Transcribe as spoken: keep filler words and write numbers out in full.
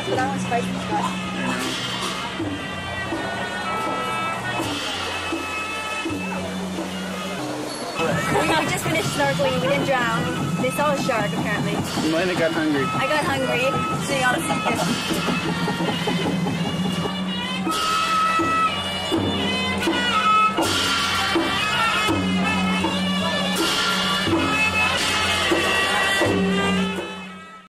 Yes, but that one's spicy stuff. We, we just finished snorkeling. We didn't drown. They saw a shark apparently. You might have got hungry. I got hungry, so you gotta see it.